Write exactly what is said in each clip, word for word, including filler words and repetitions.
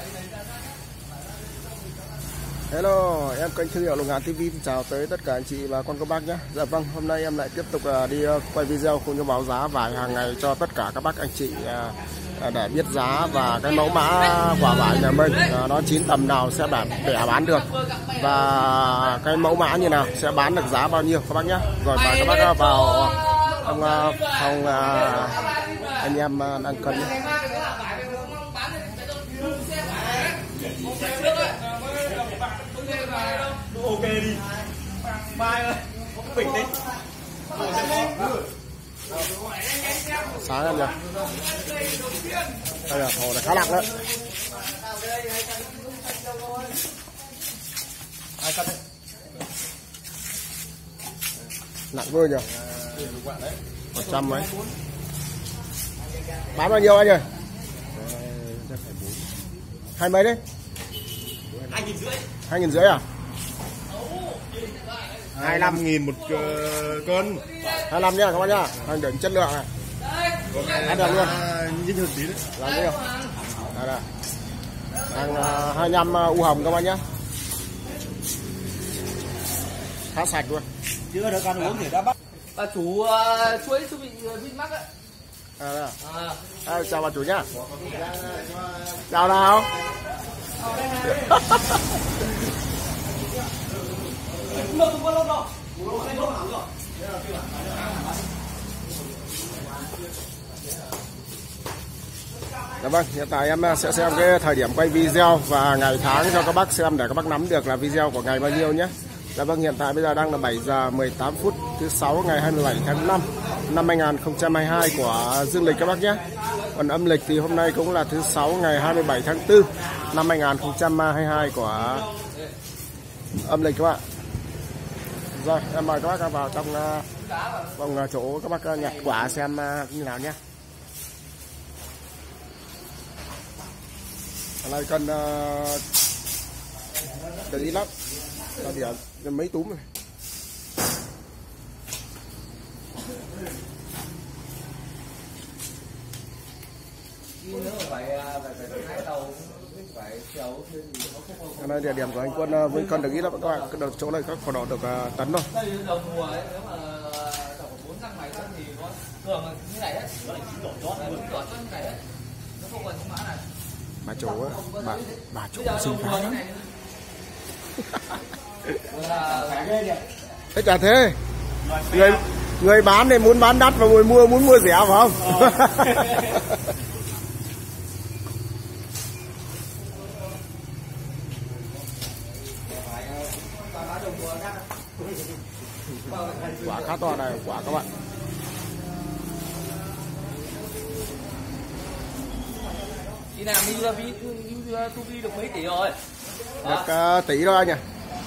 Hello, em kênh thương hiệu Lục Ngạn ti vi chào tới tất cả anh chị và con các bác nhé. Dạ vâng, hôm nay em lại tiếp tục đi quay video cũng như báo giá vải hàng ngày cho tất cả các bác anh chị để biết giá và cái mẫu mã quả vải nhà mình nó chín tầm nào sẽ bán để bán được và cái mẫu mã như nào sẽ bán được giá bao nhiêu các bác nhé. Rồi mời các bác vào trong phòng anh em đang cân nhé. Ok đi. Mai ơi. Bình tĩnh. Sáng em nhỉ. Đây là hồ này khá nặng đấy. Nặng vừa nhỉ. Một trăm mấy. Bán bao nhiêu anh ơi? Hai mấy đấy? Hai nghìn rưỡi. Hai nghìn rưỡi à? hai mươi lăm nghìn một uh, cân. hai mươi lăm nhá các bác nhá. Hàng đỉnh chất lượng này. Ăn được luôn. Nhìn hơn tí đấy. Làm đi không? Đây đây. Hàng uh, hai mươi lăm uh, u hồng các bác nhá. Khá sạch luôn. Chưa được ăn uống thì đã bắt. Bà chủ uh, chuối chú bị Vinmart ấy. À, đây à. À. À, chào bà chủ nhá. Chào nào. Dạ vâng, hiện tại em sẽ xem cái thời điểm quay video và ngày tháng cho các bác xem để các bác nắm được là video của ngày bao nhiêu nhé. Dạ vâng, hiện tại bây giờ đang là bảy giờ mười tám phút thứ sáu ngày hai mươi bảy tháng năm năm hai nghìn không trăm hai mươi hai của dương lịch các bác nhé. Còn âm lịch thì hôm nay cũng là thứ sáu ngày hai mươi bảy tháng tư năm hai nghìn không trăm hai mươi hai của âm lịch các bạn. Rồi, em mời các bác vào trong uh, vòng chỗ các bác nhặt quả xem uh, như nào nhé. Ở đây cân uh, cần ít lắm. Là điểm mấy túm này. Ở đây địa điểm của anh Quân với cân được ít lắm các bạn, cái chỗ này các còn được uh, tấn thôi. Đầu mùa ấy, nếu mà tầm bốn năm ngày thì có thường như này đấy, nó là chín đổ chót, chín đổ chót như này đấy, nó không còn mã này. Bà chủ á, bà bà chủ xinh khá lắm. Thế chả thế. Người người bán thì muốn bán đắt và người mua muốn mua rẻ phải không? Quả khá to này, quả các bạn. Đi làm đi vi tu vi được mấy tỷ rồi? Được uh, tỷ thôi anh nhỉ.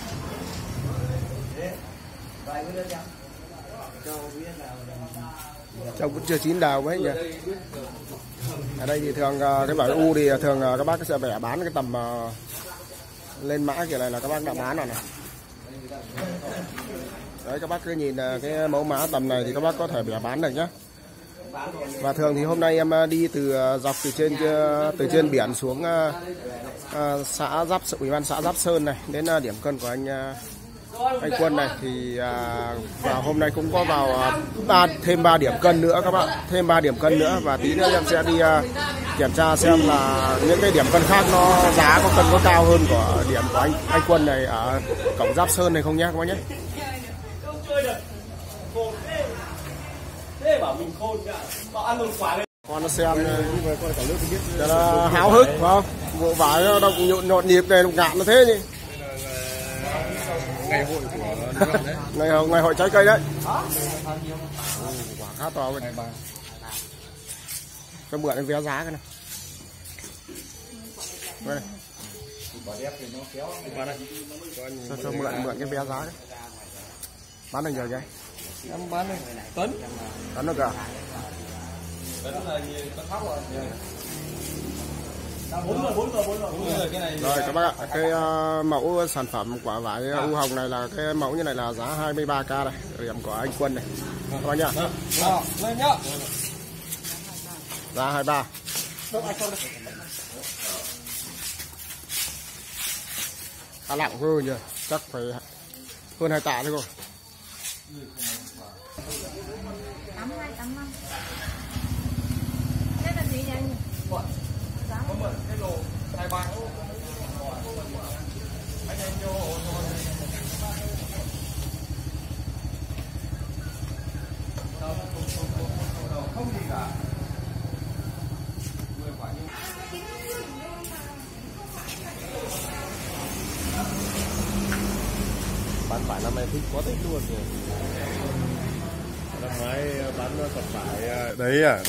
Trông cũng chưa chín đào mấy nhỉ. Ở đây thì thường uh, cái vải u thì thường uh, các bác sẽ bẻ bán cái tầm uh, lên mã kiểu này là các bác đã bán rồi này. Đấy, các bác cứ nhìn uh, cái mẫu mã tầm này thì các bác có thể bẻ bán được nhé. Và thường thì hôm nay em đi từ dọc từ trên từ trên biển xuống uh, uh, xã Giáp Ủy ban xã Giáp Sơn này đến uh, điểm cân của anh uh, anh Quân này thì uh, và hôm nay cũng có vào uh, ba, thêm ba điểm cân nữa các bạn, thêm ba điểm cân nữa và tí nữa em sẽ đi uh, kiểm tra xem là những cái điểm cân khác nó giá có cân có cao hơn của điểm của anh anh Quân này ở cổng Giáp Sơn này không nhé các bác nhé. Thế bảo mình khôn cả, họ ăn luôn quả lên. Con nó xem là háo hức phải không? Bộ vải nó động nhộn nhộn nhịp này Lục Ngạn nó thế nhỉ? Ngày hội của đấy. ngày hội ngày hội trái cây đấy. Quả khá to rồi. Cho mượn em vé giá cái này. Đây. Cho, cho mượn mượn cái vé giá đấy. Bán được nhiều vậy? Em bán này tấn. Tấn được à? Tấn là gì? Tấn thóc rồi. bốn rồi, bốn rồi, bốn rồi. Cái này. Rồi các bác ạ, cái uh, mẫu sản phẩm quả vải u hồng này là cái mẫu như này là giá hai mươi ba k này, điểm của anh Quân này. Các bác nhá. Rồi, lên nhá. Giá hai mươi ba. à nặng hơn nhỉ, chắc phải hơn hai tạ thôi cô. tám hai tám năm. Đây là gì vậy? Có một cái đồ hai ba. Anh em vô không gì cả. Bán phải năm nay thích có thích luôn rồi. Năm ngoái bán thật phải đấy à?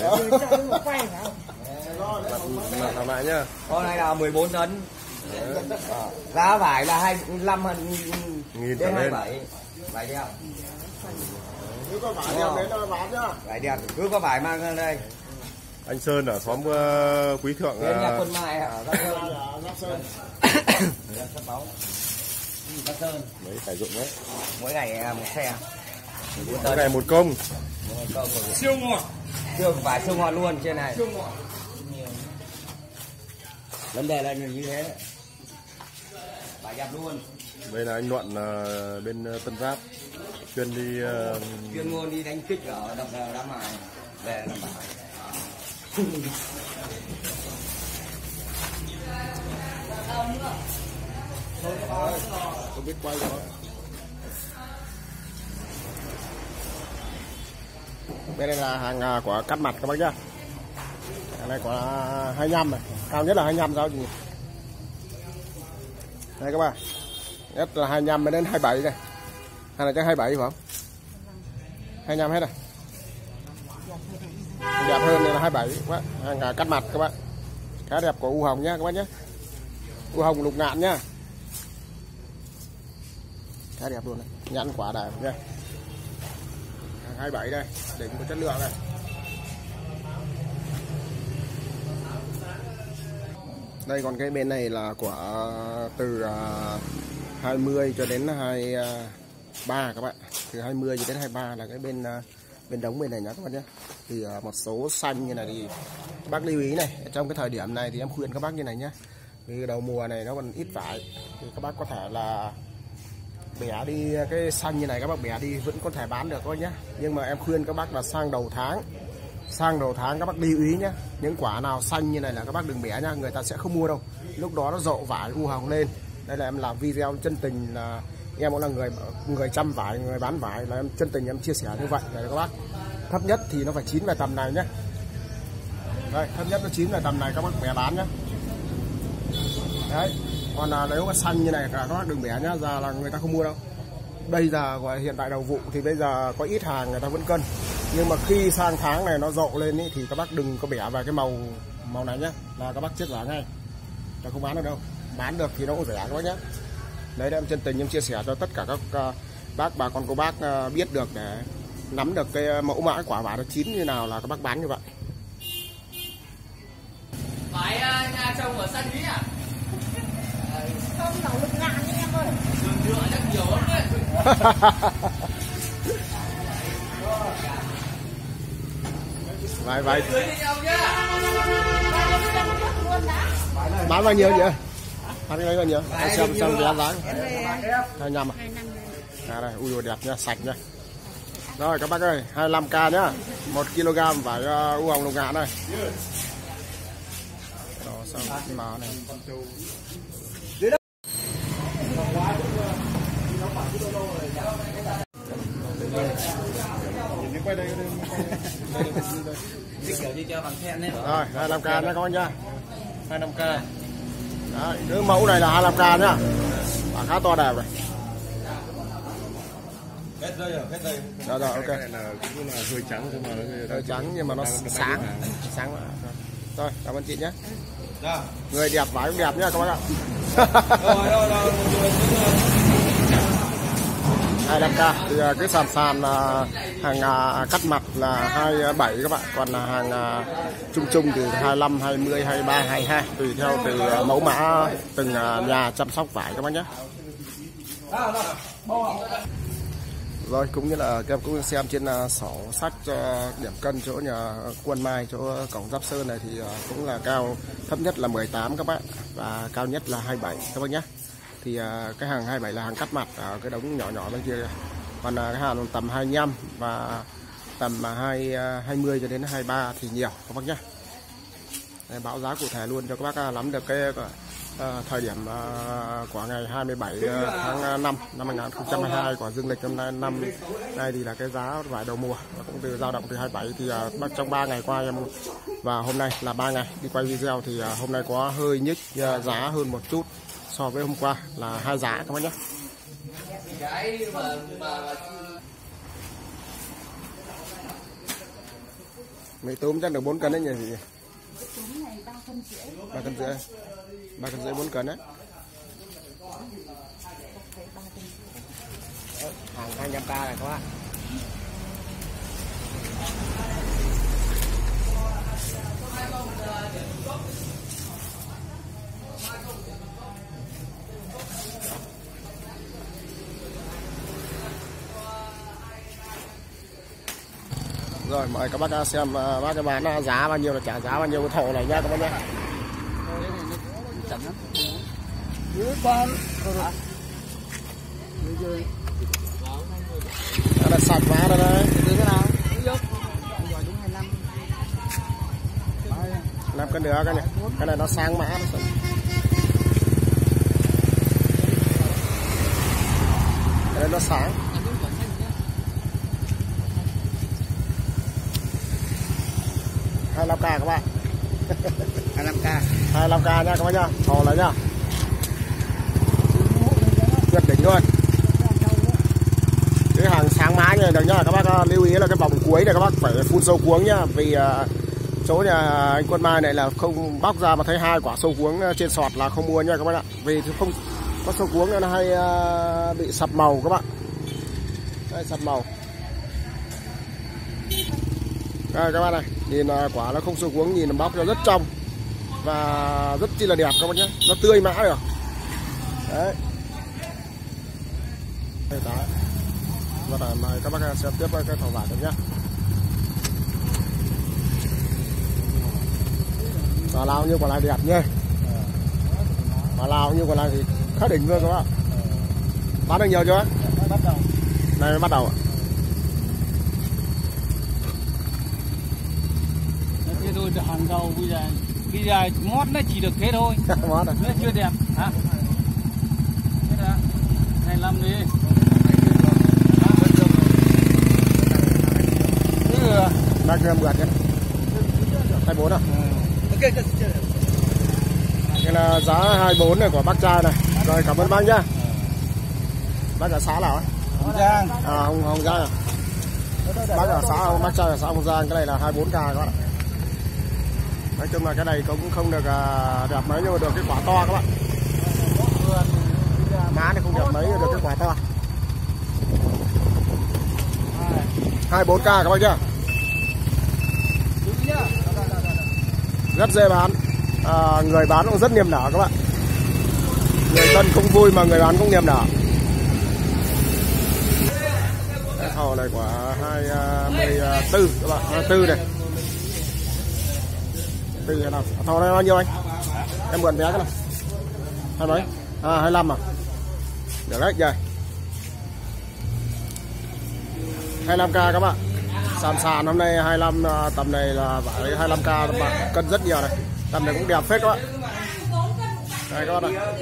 Làm làm lại nhá. Con này là mười bốn tấn. Giá vải là hai mươi lăm nghìn đến trở hai lên. bảy. Vải đẹp. Nếu có vải đẹp đấy nó bán nhá. Vải đẹp cứ có vải mang lên đây. Anh Sơn ở xóm uh, Quý Thượng. Đến nhà Uh, Quân Mai ở Giáp Sơn. Giáp Sơn. Sắp báo. Giáp Sơn. đấy phải dụng đấy. Mỗi ngày một xe. Cái này một công. Siêu ngọt. Siêu vải siêu ngọt luôn trên này. Siêu ngọt. Vấn đề là như thế. Vải đẹp luôn. Đây là anh Luận uh, bên Tân Giáp chuyên đi uh, chuyên môn đi đánh kích ở đập đá mài về làm vải. Không biết quay rồi. Bên đây là hàng của cắt mặt các bác nhá. Hàng này có hai mươi lăm này, cao nhất là hai mươi lăm sao chị. Đây các bạn. Nhất là hai mươi lăm đến hai mươi bảy này. Hàng này chắc hai mươi bảy phải không? hai mươi lăm hết rồi. Đẹp hơn này là hai mươi bảy các bạn. Hàng cắt mặt các bạn. Khá đẹp của U Hồng nhá các bác nhé. U Hồng lục ngạn nhá. Khá đẹp luôn này, nhãn quả đẹp nha. hai mươi bảy đây, đỉnh có chất lượng này. Đây còn cái bên này là của từ hai mươi cho đến hai mươi ba các bạn. Từ hai mươi cho đến hai mươi ba là cái bên bên đống bên này nhá các bạn nhé. Thì một số xanh như này thì các bác lưu ý này, trong cái thời điểm này thì em khuyên các bác như này nhé. Vì đầu mùa này nó còn ít vải thì các bác có thể là bẻ đi cái xanh như này, các bác bẻ đi vẫn có thể bán được thôi nhé. Nhưng mà em khuyên các bác là sang đầu tháng sang đầu tháng các bác lưu ý nhé. Những quả nào xanh như này là các bác đừng bẻ nhá, người ta sẽ không mua đâu. Lúc đó nó rộ vải U Hồng lên. Đây là em làm video chân tình, là em cũng là người người chăm vải, người bán vải, là em chân tình em chia sẻ như vậy này các bác. Thấp nhất thì nó phải chín về tầm này nhé. Đây, thấp nhất nó chín về tầm này các bác bẻ bán nhé. Đấy, còn là nếu mà xanh như này cả các bác đừng bẻ nhá, giờ là người ta không mua đâu. Bây giờ gọi hiện tại đầu vụ thì bây giờ có ít hàng người ta vẫn cân. Nhưng mà khi sang tháng này nó rộ lên ý, thì các bác đừng có bẻ vào cái màu màu này nhá, là các bác chết giá ngay. Ta không bán được đâu. Bán được thì nó cũng rẻ các bác nhé. Đấy, em chân tình em chia sẻ cho tất cả các uh, bác bà con cô bác uh, biết được để nắm được cái mẫu mã quả vải nó chín như nào là các bác bán như vậy. Vải uh, nhà chồng ở San Lý à? Không đổ lục ngạn đi em ơi. Đường nhựa chắc nhiều lắm đấy. Vài vài Cưới đi nhau nhá. bán bao nhiêu vậy? Bán cái đấy bao nhiêu? Xem xem giá giá. hai mươi lăm à? À đây, ui đẹp nha, sạch nha. Rồi các bác ơi, hai mươi lăm k nhá. một ki lô gam vải uh, U Hồng lục ngạn này. Đó xong cái màu này. Quay đây, Kiểu như cho bằng khen đấy. rồi, hai mươi lăm k nhá các bác nhá. hai mươi lăm k. Đấy, cái mẫu này là hai mươi lăm k nhá. Quả khá to đẹp này. Hết dây rồi, hết dây. Rồi rồi, ok. Cái này là cũng là hơi trắng nhưng mà nó Hơi trắng nhưng mà nó sáng. Sáng mà. Rồi, cảm ơn chị nhé. Dạ. Người đẹp vải cũng đẹp nhá các bác ạ. Rồi rồi rồi. hai mươi lăm k thì cái sàn sàn là hàng cắt mặt là hai mươi bảy các bạn, còn là hàng chung chung từ hai mươi lăm, hai mươi, hai mươi ba, hai mươi hai tùy theo từ mẫu mã từng nhà chăm sóc vải các bác nhé. Rồi cũng như là các em cũng xem trên sổ sách điểm cân chỗ nhà Quân Mai, chỗ cổng Giáp Sơn này thì cũng là cao, thấp nhất là mười tám các bạn và cao nhất là hai mươi bảy các bác nhé. Thì thì cái hàng hai mươi bảy là hàng cắt mặt ở cái đống nhỏ nhỏ bên kia, còn cái hàng tầm hai mươi lăm và tầm hai hai mươi cho đến hai mươi ba thì nhiều các bác nhé. Đây, báo giá cụ thể luôn cho các bác nắm được cái uh, thời điểm uh, của ngày hai mươi bảy tháng năm năm hai nghìn không trăm hai mươi hai của dương lịch hôm nay năm nay thì là cái giá vải đầu mùa cũng từ dao động từ hai mươi bảy thì uh, trong ba ngày qua em và hôm nay là ba ngày đi quay video thì uh, hôm nay có hơi nhích uh, giá hơn một chút so với hôm qua là hai giá các bác nhé. Mì tôm chắc được bốn cân đấy nhỉ? Túm này ba cân rưỡi. ba cân rưỡi. ba cân rưỡi bốn cân đấy. Hàng hai trăm k này các bạn. Rồi mời các bác xem bác cái bán giá bao nhiêu là trả giá bao nhiêu cái thổ này nha các bác nhé. Đây là sạch vá đây đây. năm cân nữa cái này. Cái này nó sang mã nó cái này nó sáng. hai mươi lăm k các bạn. hai mươi lăm k. hai mươi lăm k nha các bác nhá. Thò lại nhá. Tuyệt đỉnh luôn. Cái hàng sáng mã như này được nhá. Các bác lưu ý là cái vòng cuối này các bác phải phun sâu cuống nhá. Vì uh, chỗ nhà anh Quân Mai này là không bóc ra mà thấy hai quả sâu cuống trên sọt là không mua nha các bác ạ. Vì không có sâu cuống nên nó hay uh, bị sập màu các bạn. Đây sập màu. Đây các bạn này, nhìn quả nó không sâu cuống, nhìn nó bóc ra rất trong và rất chi là đẹp các bạn nhé, nó tươi mã rồi. Đấy. Đây đấy. Và là mời các bác xem tiếp cái thảo vải được nhá. Quả lao như quả này đẹp nhé. Quả lao như quả này thì khá đỉnh luôn các bạn. Bán được nhiều chưa? Bắt đầu. Này mới bắt đầu ạ. Thế thôi hàng đầu bây giờ bây giờ mót nó chỉ được thế thôi. Mót à? Nó chưa đẹp hả? Thế đó. hai mươi lăm đi. ba gram gạt nhé. hai mươi bốn à? Ok. Đây là giá hai mươi bốn này của bác trai này. Rồi cảm ơn bác nhá. Bác ở xã nào ấy? Hồng Giang. À Hồng Hồng Giang à? Bác ở xã bác trai ở xã Hồng Giang, cái này là hai mươi bốn k các bạn. Nói chung là cái này cũng không được đẹp mấy nhưng mà được cái quả to các bạn. Má này không đẹp mấy nhưng được cái quả to. hai mươi bốn k các bạn nhá. Rất dễ bán. À, người bán cũng rất niềm nở các bạn. Người dân cũng vui mà người bán cũng niềm nở. Cái thầu này của hai mươi tư các bạn, hai mươi tư này. Từ nào? Thầu này bao nhiêu anh? Em mượn vé cái này. Hai mấy? À hai mươi lăm à? Được đấy rồi. hai mươi lăm k các bạn. Sàn sàn hôm nay hai mươi lăm, tầm này là vải hai mươi lăm k các bạn, cân rất nhiều này. Tầm này cũng đẹp phết các bạn. Đây các bạn ạ.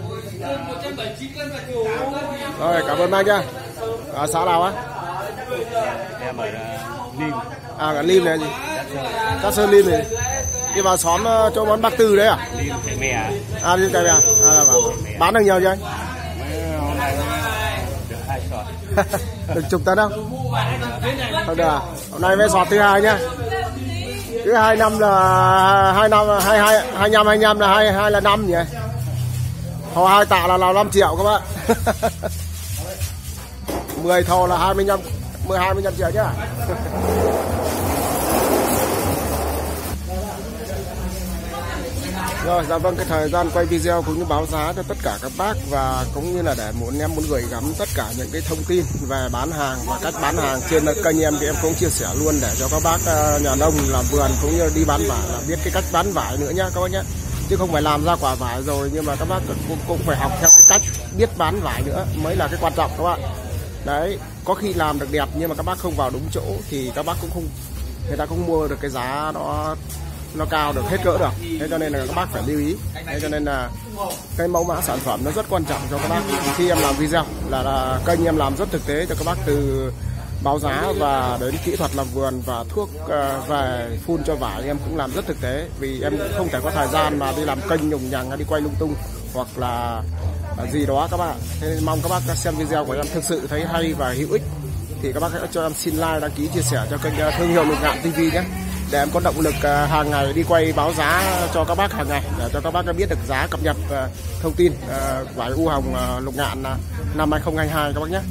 Rồi cảm ơn bác nhá. À, xã nào á? Em ở Lim. À cả Lim này gì? Cát Sơn Lim này. Đi vào xóm chỗ món Bắc Tư đấy à? Lim Cái Mè. À Lim Cái Mè. À là bảo. Bán được nhiều chưa anh? Hôm nay được hai sọt. Được chục tấn không? Không được à? Hôm nay mới sọt thứ hai nhá. Thứ hai năm là hai năm hai hai hai năm hai năm là hai hai là năm nhỉ? Thò hai tạ là là năm triệu các bạn. mười thò là hai mươi lăm mười hai mươi lăm triệu nhá. Rồi, dạ vâng, cái thời gian quay video cũng như báo giá cho tất cả các bác và cũng như là để muốn em muốn gửi gắm tất cả những cái thông tin về bán hàng và cách bán hàng trên kênh em thì em cũng chia sẻ luôn để cho các bác nhà nông làm vườn cũng như đi bán vải là biết cái cách bán vải nữa nhá các bác nhé. chứ không phải làm ra quả vải rồi nhưng mà các bác cũng, cũng phải học theo cái cách biết bán vải nữa mới là cái quan trọng các bạn. Đấy, có khi làm được đẹp nhưng mà các bác không vào đúng chỗ thì các bác cũng không, người ta cũng mua được cái giá nó nó cao được, hết cỡ được. Thế cho nên là các bác phải lưu ý. Thế cho nên là cái mẫu mã sản phẩm nó rất quan trọng cho các bác. Khi em làm video là, là kênh em làm rất thực tế cho các bác, từ báo giá và đến kỹ thuật làm vườn và thuốc uh, về phun cho vải em cũng làm rất thực tế, vì em cũng không thể có thời gian mà đi làm kênh nhùng nhằng hay đi quay lung tung hoặc là gì đó các bạn. Thế nên mong các bác xem video của em thực sự thấy hay và hữu ích thì các bác hãy cho em xin like, đăng ký, chia sẻ cho kênh Thương Hiệu Lục Ngạn ti vi nhé, để em có động lực uh, hàng ngày đi quay báo giá cho các bác hàng ngày, để cho các bác biết được giá, cập nhật uh, thông tin uh, vải u hồng uh, Lục Ngạn uh, năm hai không hai hai các bác nhé.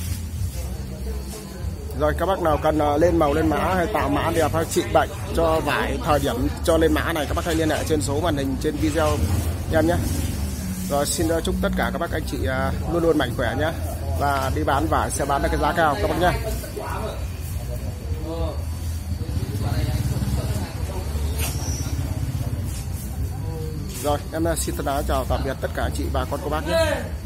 Rồi các bác nào cần uh, lên màu, lên mã hay tạo mã đẹp hay trị bệnh cho vải thời điểm cho lên mã này, các bác hãy liên hệ trên số màn hình trên video em nhé. Rồi xin uh, chúc tất cả các bác anh chị uh, luôn luôn mạnh khỏe nhé, và đi bán vải sẽ bán được cái giá cao các bác nhé. Rồi em xin thân ái chào tạm biệt tất cả anh chị và con cô bác nhé.